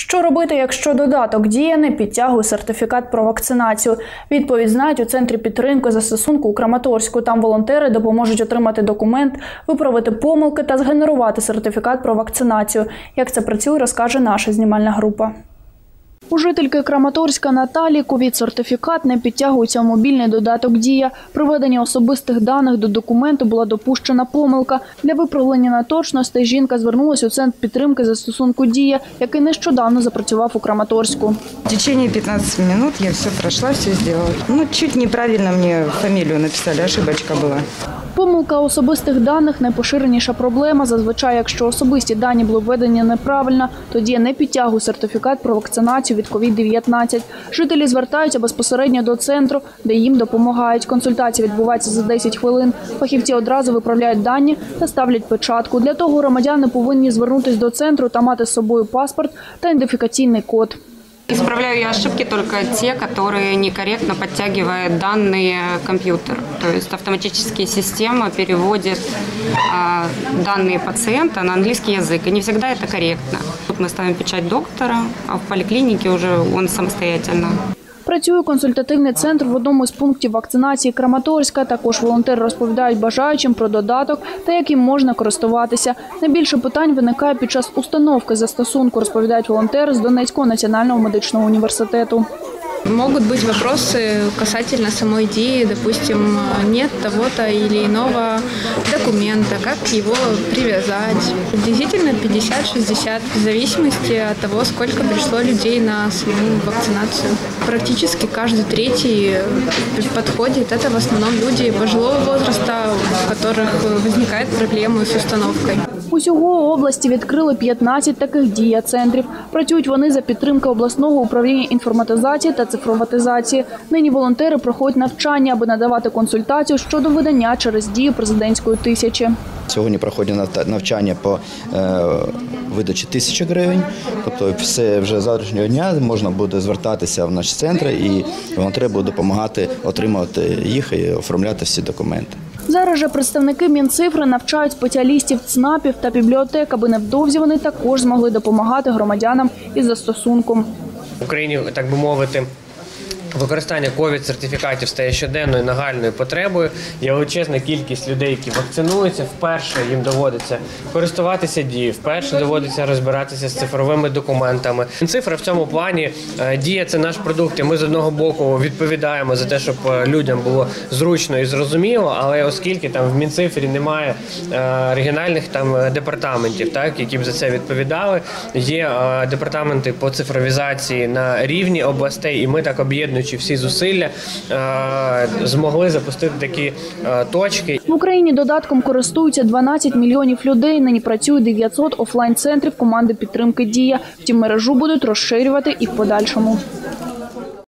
Що робити, якщо додаток «Дія» не підтягує сертифікат про вакцинацію? Відповідь знають у Центрі підтримки застосунку у Краматорську. Там волонтери допоможуть отримати документ, виправити помилки та згенерувати сертифікат про вакцинацію. Як це працює, розкаже наша знімальна група. У жительки Краматорська Наталії ковід-сертифікат не підтягується в мобільний додаток «Дія». При введенні особистих даних до документу була допущена помилка. Для виправлення неточностей жінка звернулася у Центр підтримки застосунку «Дія», який нещодавно запрацював у Краматорську. В течение 15 минут я все прошла, все сделала. Чуть неправильно мне фамилию написали, ошибочка была. Помилка особистих даних – найпоширеніша проблема. Зазвичай, якщо особисті дані були введені неправильно, тоді не підтягує сертифікат про вакцинацію від ковід-19. Жителі звертаються безпосередньо до центру, де їм допомагають. Консультація відбувається за 10 хвилин. Фахівці одразу виправляють дані та ставлять печатку. Для того громадяни повинні звернутися до центру та мати з собою паспорт та ідентифікаційний код. Исправляю я ошибки только те, которые некорректно подтягивает данные компьютер. То есть автоматически система переводит данные пациента на английский язык. И не всегда это корректно. Тут мы ставим печать доктора, а в поликлинике уже он самостоятельно. Працює консультативний центр в одному з пунктів вакцинації Краматорська. Також волонтери розповідають бажаючим про додаток та як їм можна користуватися. Найбільше питань виникає під час установки застосунку, розповідають волонтери з Донецького національного медичного університету. Могут быть вопросы касательно самой идеи, допустим, нет того-то или иного документа, как его привязать. Действительно 50-60, в зависимости от того, сколько пришло людей на саму вакцинацию. Практически каждый третий подходит. Это в основном люди пожилого возраста, у которых возникают проблемы с установкой. Усього у області відкрили 15 таких дія-центрів. Працюють вони за підтримки обласного управління інформатизації та цифроватизації. Нині волонтери проходять навчання, аби надавати консультацію щодо видання через Дію президентської 1000. Сьогодні проходять навчання по видачі 1000 гривень. Тобто все вже з завтрашнього дня можна буде звертатися в наші центри і волонтери будуть допомагати отримувати їх і оформляти всі документи. Зараз же представники Мінцифри навчають спеціалістів ЦНАПів та бібліотек, аби невдовзі вони також змогли допомагати громадянам із застосунком. В Україні, так би мовити, використання ковід-сертифікатів стає щоденною нагальною потребою. Є величезна кількість людей, які вакцинуються. Вперше їм доводиться користуватися Дією, вперше доводиться розбиратися з цифровими документами. Мінцифра в цьому плані, Дія – це наш продукт, і ми з одного боку відповідаємо за те, щоб людям було зручно і зрозуміло, але оскільки там в Мінцифрі немає регіональних департаментів, які б за це відповідали, є департаменти по цифровізації на рівні областей, і ми так об'єднуємо всі зусилля, змогли запустити такі точки. В Україні додатком користуються 12 мільйонів людей. Нині працює 900 офлайн-центрів команди підтримки «Дія». Втім, мережу будуть розширювати і в подальшому.